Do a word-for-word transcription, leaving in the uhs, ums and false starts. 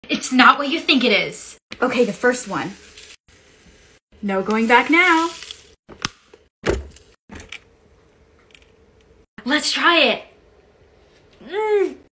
It's not what you think it is. Okay, the first one. No going back now. Let's try it. Mm.